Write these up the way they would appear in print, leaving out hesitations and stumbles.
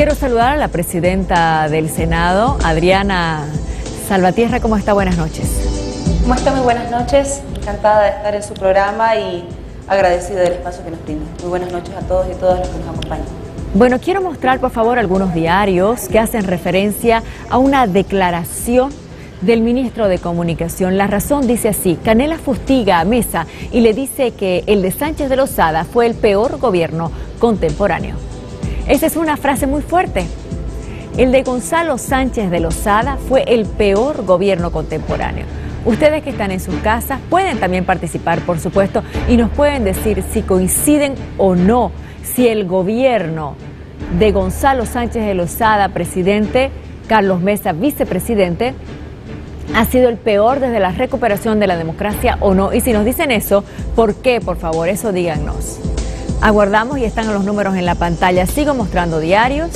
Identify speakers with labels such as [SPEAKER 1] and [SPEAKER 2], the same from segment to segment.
[SPEAKER 1] Quiero saludar a la presidenta del Senado, Adriana Salvatierra. ¿Cómo está? Buenas noches.
[SPEAKER 2] ¿Cómo está? Muy buenas noches. Encantada de estar en su programa y agradecida del espacio que nos brinda. Muy buenas noches a todos y todas los que nos acompañan.
[SPEAKER 1] Bueno, quiero mostrar, por favor, algunos diarios que hacen referencia a una declaración del ministro de Comunicación. La Razón dice así: Canela fustiga a Mesa y le dice que el de Sánchez de Lozada fue el peor gobierno contemporáneo. Esa es una frase muy fuerte. El de Gonzalo Sánchez de Lozada fue el peor gobierno contemporáneo. Ustedes que están en sus casas pueden también participar, por supuesto, y nos pueden decir si coinciden o no, si el gobierno de Gonzalo Sánchez de Lozada, presidente, Carlos Mesa, vicepresidente, ha sido el peor desde la recuperación de la democracia o no. Y si nos dicen eso, ¿por qué? Por favor, eso díganos. Aguardamos y están los números en la pantalla. Sigo mostrando diarios.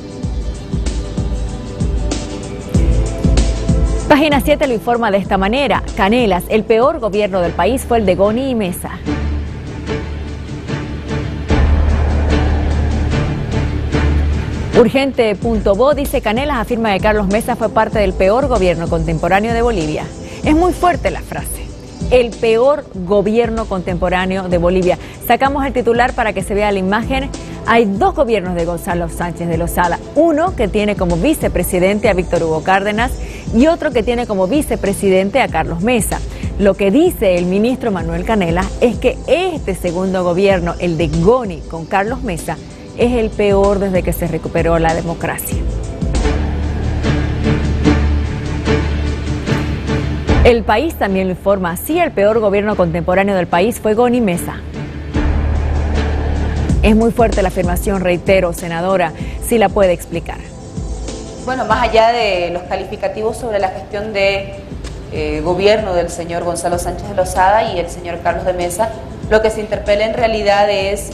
[SPEAKER 1] Página 7 lo informa de esta manera: Canelas, el peor gobierno del país fue el de Goni y Mesa. Urgente.bo dice: Canelas afirma que Carlos Mesa fue parte del peor gobierno contemporáneo de Bolivia. Es muy fuerte la frase. El peor gobierno contemporáneo de Bolivia. Sacamos el titular para que se vea la imagen. Hay dos gobiernos de Gonzalo Sánchez de Lozada. Uno que tiene como vicepresidente a Víctor Hugo Cárdenas y otro que tiene como vicepresidente a Carlos Mesa. Lo que dice el ministro Manuel Canelas es que este segundo gobierno, el de Goni con Carlos Mesa, es el peor desde que se recuperó la democracia. El País también lo informa así: el peor gobierno contemporáneo del país fue Goni Mesa. Es muy fuerte la afirmación, reitero, senadora, si la puede explicar.
[SPEAKER 2] Bueno, más allá de los calificativos sobre la gestión de gobierno del señor Gonzalo Sánchez de Lozada y el señor Carlos de Mesa, lo que se interpela en realidad es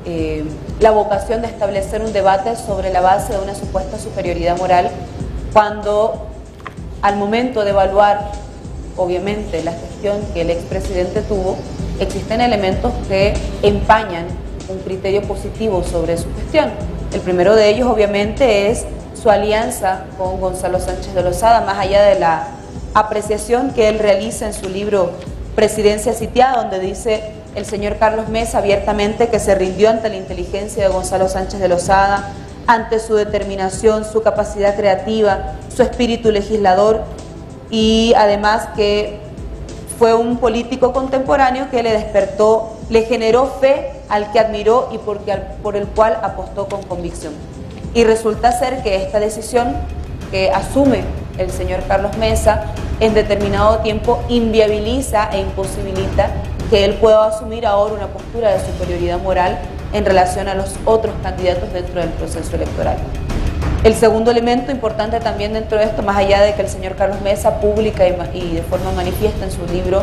[SPEAKER 2] la vocación de establecer un debate sobre la base de una supuesta superioridad moral, cuando al momento de evaluar, obviamente, la gestión que el expresidente tuvo, existen elementos que empañan un criterio positivo sobre su gestión. El primero de ellos, obviamente, es su alianza con Gonzalo Sánchez de Lozada, más allá de la apreciación que él realiza en su libro Presidencia Sitiada, donde dice el señor Carlos Mesa abiertamente que se rindió ante la inteligencia de Gonzalo Sánchez de Lozada, ante su determinación, su capacidad creativa, su espíritu legislador, y además que fue un político contemporáneo que le despertó, le generó fe al que admiró y por el cual apostó con convicción. Y resulta ser que esta decisión que asume el señor Carlos Mesa en determinado tiempo inviabiliza e imposibilita que él pueda asumir ahora una postura de superioridad moral en relación a los otros candidatos dentro del proceso electoral. El segundo elemento importante también dentro de esto, más allá de que el señor Carlos Mesa pública y de forma manifiesta en su libro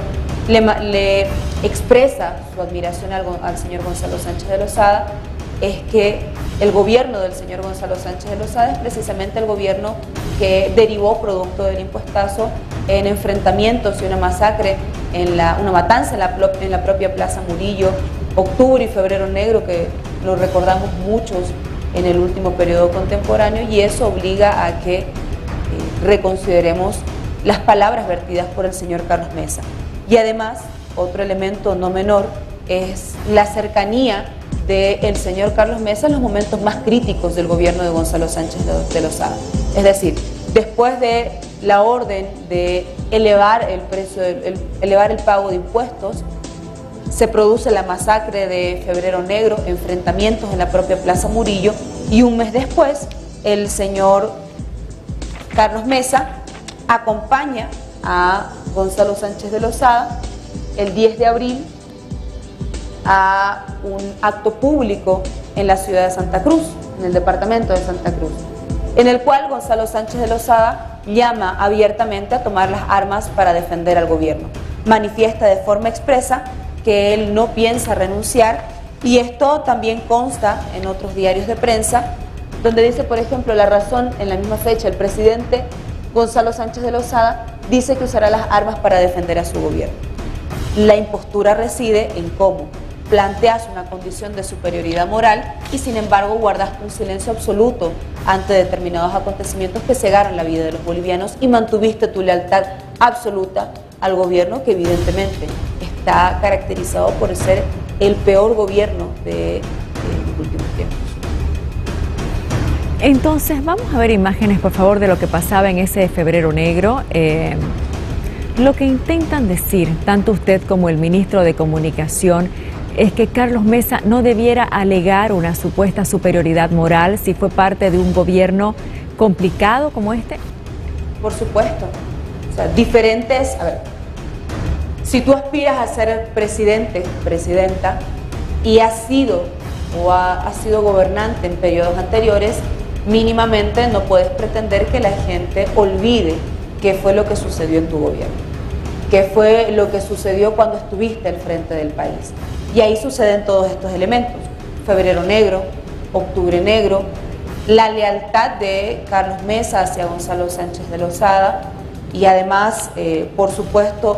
[SPEAKER 2] le expresa su admiración al señor Gonzalo Sánchez de Lozada, es que el gobierno del señor Gonzalo Sánchez de Lozada es precisamente el gobierno que derivó, producto del impuestazo, en enfrentamientos y una masacre, una matanza en la propia Plaza Murillo, octubre y febrero negro, que lo recordamos muchos en el último periodo contemporáneo, y eso obliga a que reconsideremos las palabras vertidas por el señor Carlos Mesa. Y además, otro elemento no menor es la cercanía del señor Carlos Mesa en los momentos más críticos del gobierno de Gonzalo Sánchez de Lozada. Es decir, después de la orden de elevar el pago de impuestos, se produce la masacre de Febrero Negro, enfrentamientos en la propia Plaza Murillo, y un mes después el señor Carlos Mesa acompaña a Gonzalo Sánchez de Lozada el 10 de abril a un acto público en la ciudad de Santa Cruz, en el departamento de Santa Cruz, en el cual Gonzalo Sánchez de Lozada llama abiertamente a tomar las armas para defender al gobierno. Manifiesta de forma expresa que él no piensa renunciar, y esto también consta en otros diarios de prensa, donde dice, por ejemplo, La Razón, en la misma fecha, el presidente Gonzalo Sánchez de Lozada dice que usará las armas para defender a su gobierno. La impostura reside en cómo planteas una condición de superioridad moral y sin embargo guardaste un silencio absoluto ante determinados acontecimientos que cegaron la vida de los bolivianos y mantuviste tu lealtad absoluta al gobierno que evidentemente está caracterizado por ser el peor gobierno de los últimos tiempos.
[SPEAKER 1] Entonces, vamos a ver imágenes, por favor, de lo que pasaba en ese febrero negro. Lo que intentan decir, tanto usted como el ministro de Comunicación, es que Carlos Mesa no debiera alegar una supuesta superioridad moral si fue parte de un gobierno complicado como este.
[SPEAKER 2] Por supuesto. O sea, diferentes... A ver, si tú aspiras a ser presidente, presidenta, y has sido gobernante en periodos anteriores, mínimamente no puedes pretender que la gente olvide qué fue lo que sucedió en tu gobierno, qué fue lo que sucedió cuando estuviste al frente del país. Y ahí suceden todos estos elementos: febrero negro, octubre negro, la lealtad de Carlos Mesa hacia Gonzalo Sánchez de Lozada y además, por supuesto,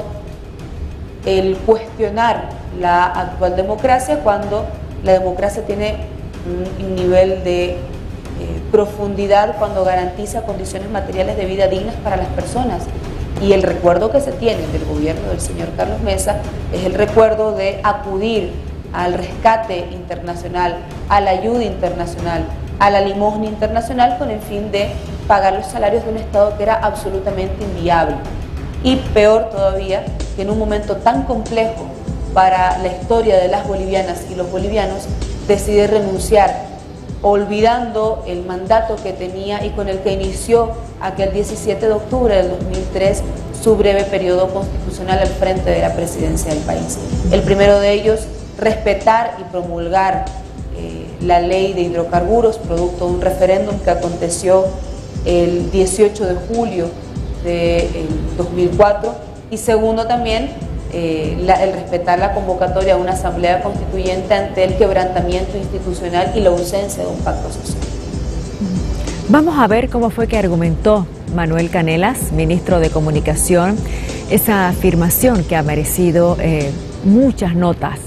[SPEAKER 2] el cuestionar la actual democracia cuando la democracia tiene un nivel de profundidad cuando garantiza condiciones materiales de vida dignas para las personas. Y el recuerdo que se tiene del gobierno del señor Carlos Mesa es el recuerdo de acudir al rescate internacional, a la ayuda internacional, a la limosna internacional con el fin de pagar los salarios de un Estado que era absolutamente inviable. Y peor todavía, que en un momento tan complejo para la historia de las bolivianas y los bolivianos, decide renunciar, olvidando el mandato que tenía y con el que inició aquel 17 de octubre del 2003 su breve periodo constitucional al frente de la presidencia del país. El primero de ellos, respetar y promulgar la ley de hidrocarburos, producto de un referéndum que aconteció el 18 de julio del 2004, y segundo también el respetar la convocatoria a una asamblea constituyente ante el quebrantamiento institucional y la ausencia de un pacto social.
[SPEAKER 1] Vamos a ver cómo fue que argumentó Manuel Canelas, ministro de Comunicación, esa afirmación que ha merecido muchas notas.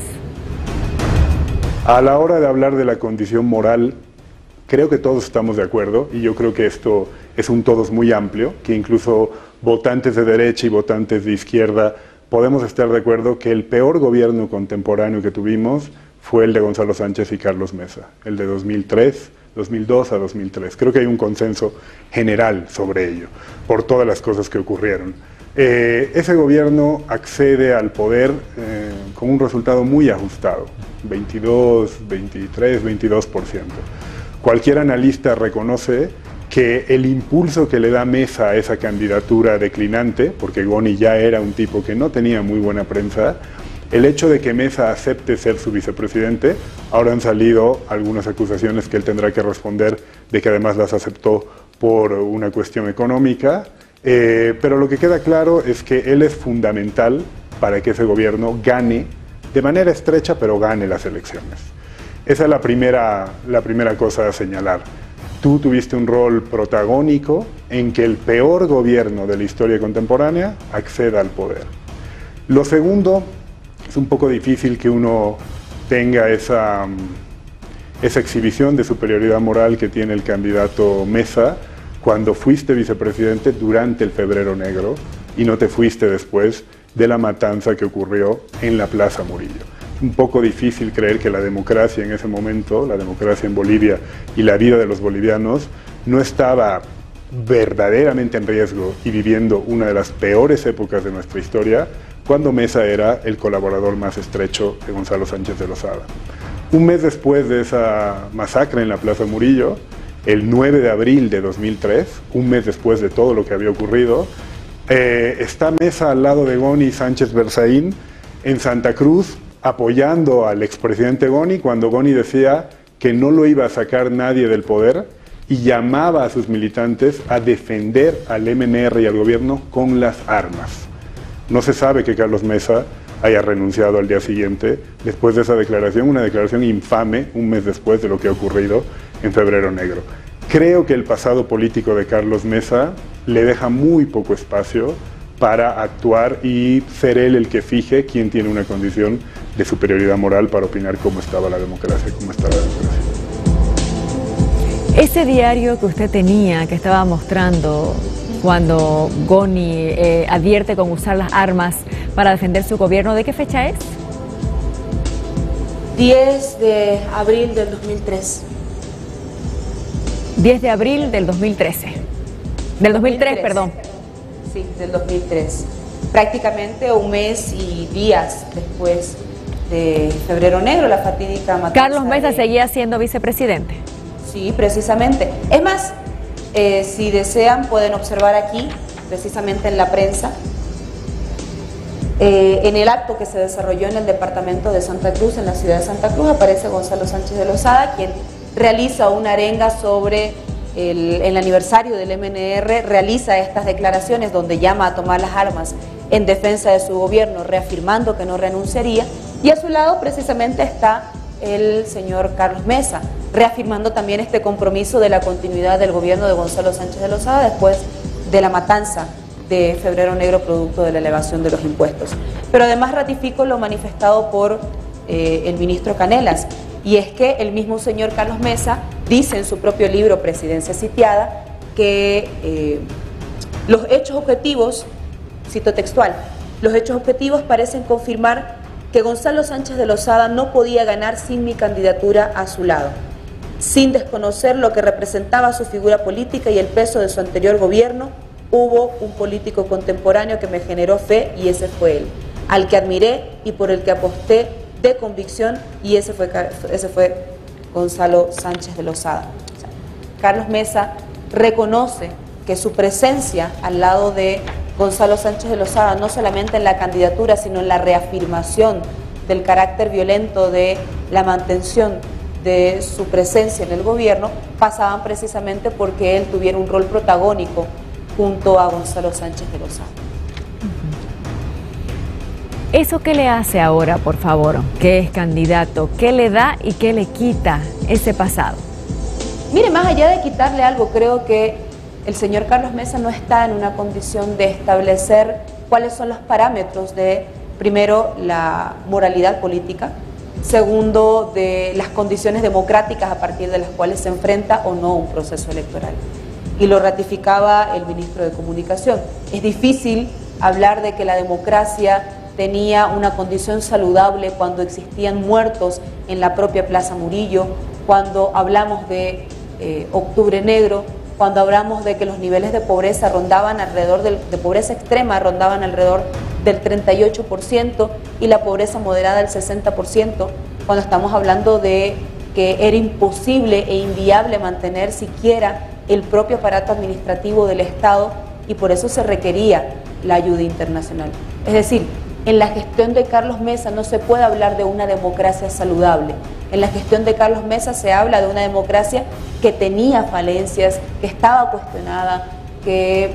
[SPEAKER 3] A la hora de hablar de la condición moral, creo que todos estamos de acuerdo, y yo creo que esto es un todos muy amplio, que incluso votantes de derecha y votantes de izquierda podemos estar de acuerdo que el peor gobierno contemporáneo que tuvimos fue el de Gonzalo Sánchez y Carlos Mesa, el de 2002 a 2003. Creo que hay un consenso general sobre ello, por todas las cosas que ocurrieron. Ese gobierno accede al poder con un resultado muy ajustado, 22%. Cualquier analista reconoce que el impulso que le da Mesa a esa candidatura declinante, porque Goni ya era un tipo que no tenía muy buena prensa, el hecho de que Mesa acepte ser su vicepresidente, ahora han salido algunas acusaciones que él tendrá que responder de que además las aceptó por una cuestión económica, pero lo que queda claro es que él es fundamental para que ese gobierno gane, de manera estrecha, pero gane las elecciones. Esa es la primera cosa a señalar. Tú tuviste un rol protagónico en que el peor gobierno de la historia contemporánea acceda al poder. Lo segundo, es un poco difícil que uno tenga esa exhibición de superioridad moral que tiene el candidato Mesa cuando fuiste vicepresidente durante el Febrero Negro y no te fuiste después de la matanza que ocurrió en la Plaza Murillo. Un poco difícil creer que la democracia en ese momento, la democracia en Bolivia y la vida de los bolivianos no estaba verdaderamente en riesgo y viviendo una de las peores épocas de nuestra historia cuando Mesa era el colaborador más estrecho de Gonzalo Sánchez de Lozada. Un mes después de esa masacre en la Plaza Murillo, el 9 de abril de 2003, un mes después de todo lo que había ocurrido, está Mesa al lado de Goni Sánchez Berzaín en Santa Cruz, apoyando al expresidente Goni cuando Goni decía que no lo iba a sacar nadie del poder y llamaba a sus militantes a defender al MNR y al gobierno con las armas. No se sabe que Carlos Mesa haya renunciado al día siguiente después de esa declaración, una declaración infame un mes después de lo que ha ocurrido en Febrero Negro. Creo que el pasado político de Carlos Mesa le deja muy poco espacio para actuar y ser él el que fije quién tiene una condición de superioridad moral para opinar cómo estaba la democracia, cómo está la democracia.
[SPEAKER 1] Ese diario que usted tenía, que estaba mostrando cuando Goni advierte con usar las armas para defender su gobierno, ¿de qué fecha es?
[SPEAKER 2] 10 de abril del 2003.
[SPEAKER 1] 10 de abril del 2013. Del 2003, perdón.
[SPEAKER 2] Sí, del 2003. Prácticamente un mes y días después de Febrero Negro, la fatídica matanza.
[SPEAKER 1] ¿Carlos Mesa seguía siendo vicepresidente?
[SPEAKER 2] Sí, precisamente. Es más, si desean pueden observar aquí, precisamente en la prensa, en el acto que se desarrolló en el departamento de Santa Cruz, en la ciudad de Santa Cruz, aparece Gonzalo Sánchez de Lozada, quien realiza una arenga sobre el aniversario del MNR, realiza estas declaraciones donde llama a tomar las armas en defensa de su gobierno, reafirmando que no renunciaría, y a su lado precisamente está el señor Carlos Mesa, reafirmando también este compromiso de la continuidad del gobierno de Gonzalo Sánchez de Lozada después de la matanza de Febrero Negro producto de la elevación de los impuestos. Pero además ratifico lo manifestado por el ministro Canelas, y es que el mismo señor Carlos Mesa dice en su propio libro Presidencia Sitiada que los hechos objetivos, cito textual, los hechos objetivos parecen confirmar que Gonzalo Sánchez de Lozada no podía ganar sin mi candidatura a su lado, sin desconocer lo que representaba su figura política y el peso de su anterior gobierno. Hubo un político contemporáneo que me generó fe y ese fue él, al que admiré y por el que aposté de convicción, y ese fue Gonzalo Sánchez de Lozada. O sea, Carlos Mesa reconoce que su presencia al lado de Gonzalo Sánchez de Lozada, no solamente en la candidatura, sino en la reafirmación del carácter violento de la mantención de su presencia en el gobierno, pasaban precisamente porque él tuviera un rol protagónico junto a Gonzalo Sánchez de Lozada.
[SPEAKER 1] ¿Eso qué le hace ahora, por favor, que es candidato? ¿Qué le da y qué le quita ese pasado?
[SPEAKER 2] Mire, más allá de quitarle algo, creo que el señor Carlos Mesa no está en una condición de establecer cuáles son los parámetros de, primero, la moralidad política, segundo, de las condiciones democráticas a partir de las cuales se enfrenta o no un proceso electoral. Y lo ratificaba el ministro de Comunicación. Es difícil hablar de que la democracia tenía una condición saludable cuando existían muertos en la propia Plaza Murillo, cuando hablamos de Octubre Negro, cuando hablamos de que los niveles de pobreza rondaban alrededor de pobreza extrema rondaban alrededor del 38% y la pobreza moderada del 60%, cuando estamos hablando de que era imposible e inviable mantener siquiera el propio aparato administrativo del Estado, y por eso se requería la ayuda internacional. Es decir, en la gestión de Carlos Mesa no se puede hablar de una democracia saludable. En la gestión de Carlos Mesa se habla de una democracia que tenía falencias, que estaba cuestionada, que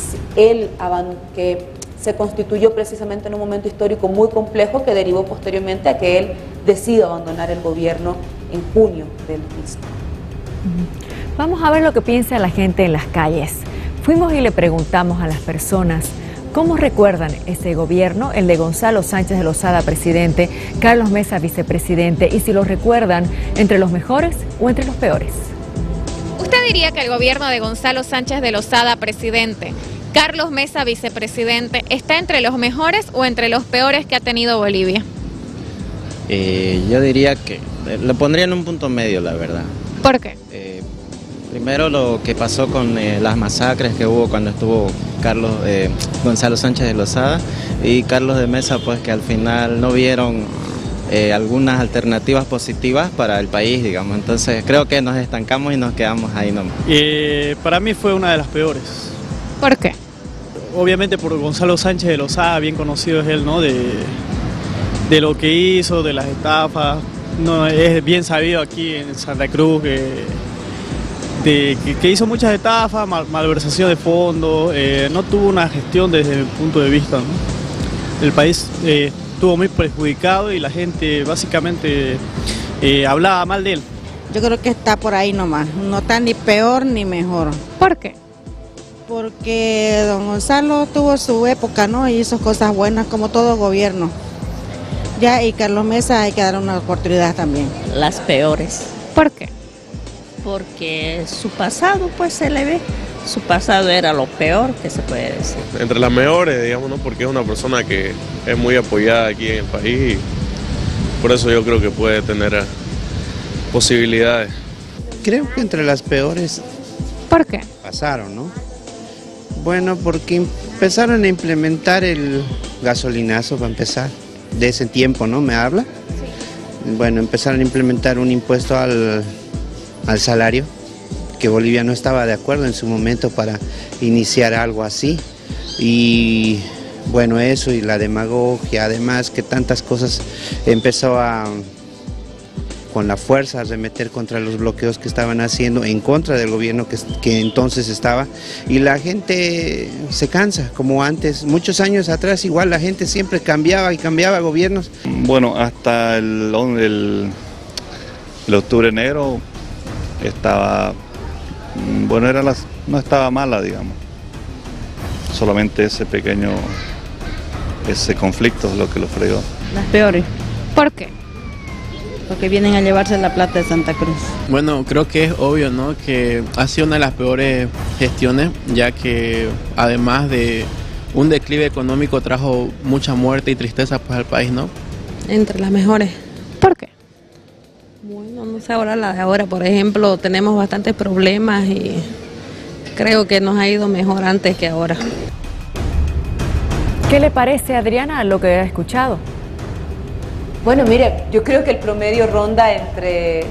[SPEAKER 2] se constituyó precisamente en un momento histórico muy complejo que derivó posteriormente a que él decida abandonar el gobierno en junio del mismo.
[SPEAKER 1] Vamos a ver lo que piensa la gente en las calles. Fuimos y le preguntamos a las personas cómo recuerdan ese gobierno, el de Gonzalo Sánchez de Lozada, presidente, Carlos Mesa, vicepresidente, y si lo recuerdan entre los mejores o entre los peores.
[SPEAKER 4] ¿Usted diría que el gobierno de Gonzalo Sánchez de Lozada, presidente, Carlos Mesa, vicepresidente, está entre los mejores o entre los peores que ha tenido Bolivia?
[SPEAKER 5] Yo diría que lo pondría en un punto medio, la verdad.
[SPEAKER 4] ¿Por qué?
[SPEAKER 5] Primero lo que pasó con las masacres que hubo cuando estuvo Gonzalo Sánchez de Lozada, y Carlos de Mesa, pues que al final no vieron algunas alternativas positivas para el país, digamos. Entonces creo que nos estancamos y nos quedamos ahí nomás.
[SPEAKER 6] Para mí fue una de las peores.
[SPEAKER 4] ¿Por qué?
[SPEAKER 6] Obviamente por Gonzalo Sánchez de Lozada, bien conocido es él, ¿no? De lo que hizo, de las estafas. No, es bien sabido aquí en Santa Cruz que hizo muchas estafas, malversación de fondos, no tuvo una gestión desde mi punto de vista, ¿no? El país estuvo muy perjudicado y la gente básicamente hablaba mal de él.
[SPEAKER 7] Yo creo que está por ahí nomás, no está ni peor ni mejor.
[SPEAKER 4] ¿Por qué?
[SPEAKER 7] Porque don Gonzalo tuvo su época, ¿no? Y hizo cosas buenas como todo gobierno. Ya, y Carlos Mesa hay que dar una oportunidad también.
[SPEAKER 8] Las peores.
[SPEAKER 4] ¿Por qué?
[SPEAKER 8] Porque su pasado, pues se le ve. Su pasado era lo peor que se puede decir.
[SPEAKER 9] Entre las mejores, digamos, ¿no? Porque es una persona que es muy apoyada aquí en el país y por eso yo creo que puede tener posibilidades.
[SPEAKER 10] Creo que entre las peores
[SPEAKER 4] ¿Por qué?
[SPEAKER 10] pasaron, ¿no? Bueno, porque empezaron a implementar el gasolinazo para empezar. De ese tiempo, ¿no? ¿Me habla? Sí. Bueno, empezaron a implementar un impuesto al salario, que Bolivia no estaba de acuerdo en su momento para iniciar algo así. Y bueno, eso y la demagogia, además que tantas cosas empezó con la fuerza a arremeter contra los bloqueos que estaban haciendo en contra del gobierno que entonces estaba, y la gente se cansa, como antes, muchos años atrás igual la gente siempre cambiaba y cambiaba gobiernos.
[SPEAKER 11] Bueno, hasta el octubre negro estaba, bueno, no estaba mala, digamos, solamente ese conflicto es lo que lo fregó.
[SPEAKER 8] Las peores.
[SPEAKER 4] ¿Por qué?
[SPEAKER 8] Porque vienen a llevarse la plata de Santa Cruz.
[SPEAKER 12] Bueno, creo que es obvio, ¿no?, que ha sido una de las peores gestiones, ya que además de un declive económico trajo mucha muerte y tristeza pues al país, ¿no?
[SPEAKER 13] Entre las mejores.
[SPEAKER 4] ¿Por qué?
[SPEAKER 13] Bueno, no sé, ahora la de ahora, por ejemplo, tenemos bastantes problemas y creo que nos ha ido mejor antes que ahora.
[SPEAKER 1] ¿Qué le parece, Adriana, lo que ha escuchado?
[SPEAKER 2] Bueno, mire, yo creo que el promedio ronda entre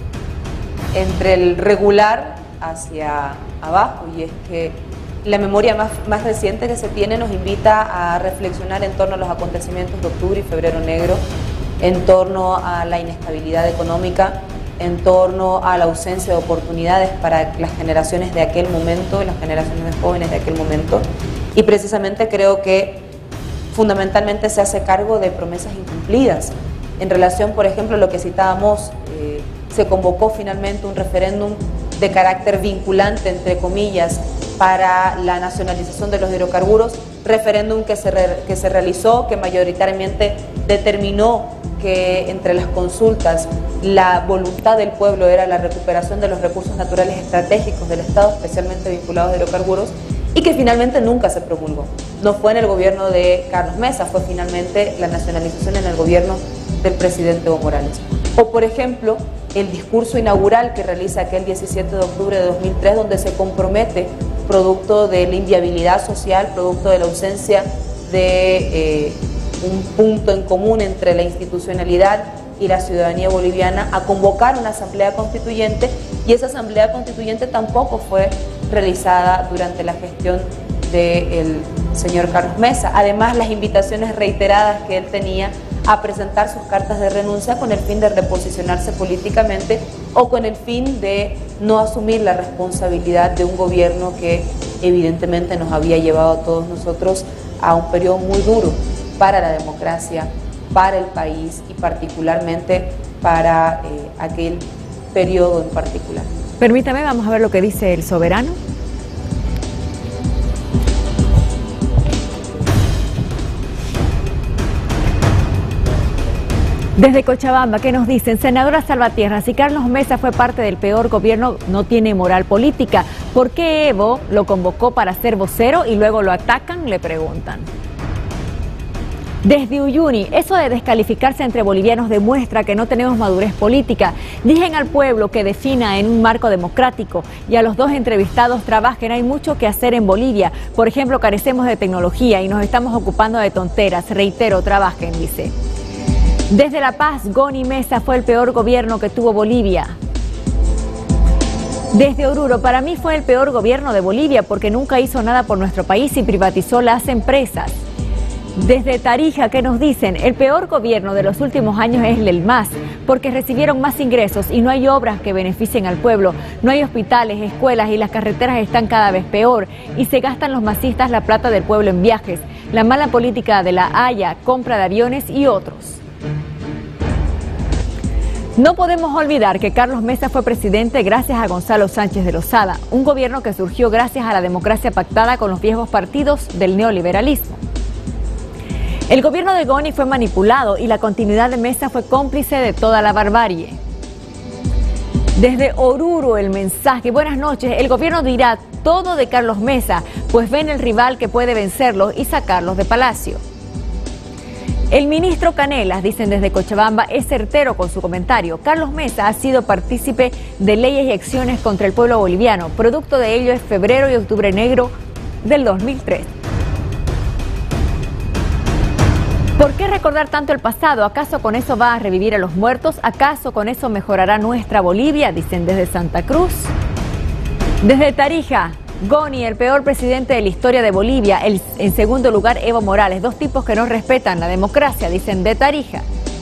[SPEAKER 2] el regular hacia abajo, y es que la memoria más reciente que se tiene nos invita a reflexionar en torno a los acontecimientos de octubre y febrero negro, en torno a la inestabilidad económica, en torno a la ausencia de oportunidades para las generaciones de aquel momento, las generaciones jóvenes de aquel momento, y precisamente creo que fundamentalmente se hace cargo de promesas incumplidas. En relación, por ejemplo, a lo que citábamos, se convocó finalmente un referéndum de carácter vinculante, entre comillas, para la nacionalización de los hidrocarburos, referéndum que se realizó, que mayoritariamente determinó que entre las consultas la voluntad del pueblo era la recuperación de los recursos naturales estratégicos del Estado, especialmente vinculados a hidrocarburos, y que finalmente nunca se promulgó. No fue en el gobierno de Carlos Mesa, fue finalmente la nacionalización en el gobierno del presidente Evo Morales. O, por ejemplo, el discurso inaugural que realiza aquel 17 de octubre de 2003, donde se compromete, producto de la inviabilidad social, producto de la ausencia de un punto en común entre la institucionalidad y la ciudadanía boliviana, a convocar una asamblea constituyente, y esa asamblea constituyente tampoco fue realizada durante la gestión del señor Carlos Mesa. Además, las invitaciones reiteradas que él tenía a presentar sus cartas de renuncia con el fin de reposicionarse políticamente o con el fin de no asumir la responsabilidad de un gobierno que evidentemente nos había llevado a todos nosotros a un periodo muy duro para la democracia, para el país y particularmente para aquel periodo en particular.
[SPEAKER 1] Permítame, vamos a ver lo que dice el soberano. Desde Cochabamba, ¿qué nos dicen? Senadora Salvatierra, si Carlos Mesa fue parte del peor gobierno, no tiene moral política. ¿Por qué Evo lo convocó para ser vocero y luego lo atacan? Le preguntan. Desde Uyuni, eso de descalificarse entre bolivianos demuestra que no tenemos madurez política. Dijen al pueblo que defina en un marco democrático, y a los dos entrevistados: trabajen, hay mucho que hacer en Bolivia. Por ejemplo, carecemos de tecnología y nos estamos ocupando de tonteras. Reitero, trabajen, dice. Desde La Paz, Goni Mesa fue el peor gobierno que tuvo Bolivia. Desde Oruro, para mí fue el peor gobierno de Bolivia porque nunca hizo nada por nuestro país y privatizó las empresas. Desde Tarija, ¿qué nos dicen? El peor gobierno de los últimos años es el MAS, porque recibieron más ingresos y no hay obras que beneficien al pueblo. No hay hospitales, escuelas y las carreteras están cada vez peor. Y se gastan los masistas la plata del pueblo en viajes. La mala política de la Haya, compra de aviones y otros. No podemos olvidar que Carlos Mesa fue presidente gracias a Gonzalo Sánchez de Lozada, un gobierno que surgió gracias a la democracia pactada con los viejos partidos del neoliberalismo. El gobierno de Goni fue manipulado y la continuidad de Mesa fue cómplice de toda la barbarie. Desde Oruro el mensaje: buenas noches, el gobierno dirá todo de Carlos Mesa, pues ven el rival que puede vencerlos y sacarlos de Palacio. El ministro Canelas, dicen desde Cochabamba, es certero con su comentario. Carlos Mesa ha sido partícipe de leyes y acciones contra el pueblo boliviano. Producto de ello es febrero y octubre negro del 2003. ¿Por qué recordar tanto el pasado? ¿Acaso con eso va a revivir a los muertos? ¿Acaso con eso mejorará nuestra Bolivia? Dicen desde Santa Cruz. Desde Tarija, Goni, el peor presidente de la historia de Bolivia. En segundo lugar, Evo Morales. Dos tipos que no respetan la democracia, dicen de Tarija.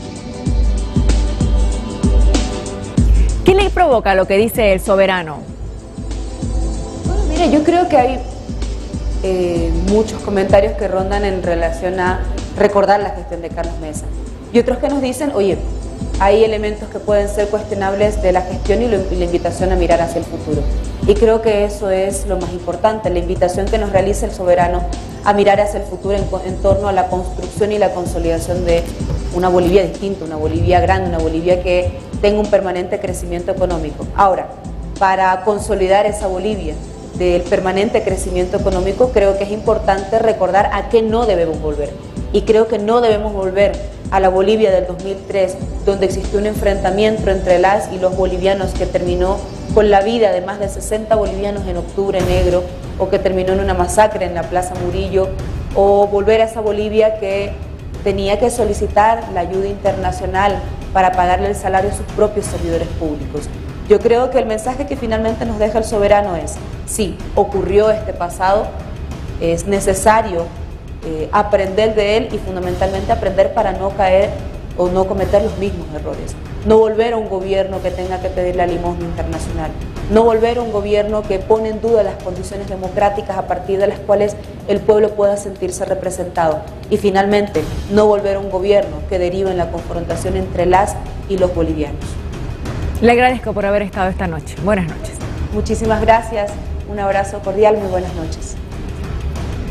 [SPEAKER 1] ¿Qué le provoca lo que dice el soberano?
[SPEAKER 2] Bueno, mire, yo creo que hay muchos comentarios que rondan en relación a recordar la gestión de Carlos Mesa. Y otros que nos dicen, oye, hay elementos que pueden ser cuestionables de la gestión y la invitación a mirar hacia el futuro. Y creo que eso es lo más importante, la invitación que nos realiza el soberano a mirar hacia el futuro en torno a la construcción y la consolidación de una Bolivia distinta, una Bolivia grande, una Bolivia que tenga un permanente crecimiento económico. Ahora, para consolidar esa Bolivia del permanente crecimiento económico, creo que es importante recordar a qué no debemos volver. Y creo que no debemos volver a la Bolivia del 2003, donde existió un enfrentamiento entre las y los bolivianos que terminó con la vida de más de 60 bolivianos en Octubre Negro, o que terminó en una masacre en la Plaza Murillo, o volver a esa Bolivia que tenía que solicitar la ayuda internacional para pagarle el salario a sus propios servidores públicos. Yo creo que el mensaje que finalmente nos deja el soberano es: sí, ocurrió este pasado, es necesario aprender de él y fundamentalmente aprender para no caer o no cometer los mismos errores. No volver a un gobierno que tenga que pedir la limosna internacional. No volver a un gobierno que pone en duda las condiciones democráticas a partir de las cuales el pueblo pueda sentirse representado. Y finalmente, no volver a un gobierno que derive en la confrontación entre las y los bolivianos.
[SPEAKER 1] Le agradezco por haber estado esta noche. Buenas noches.
[SPEAKER 2] Muchísimas gracias. Un abrazo cordial. Muy buenas noches.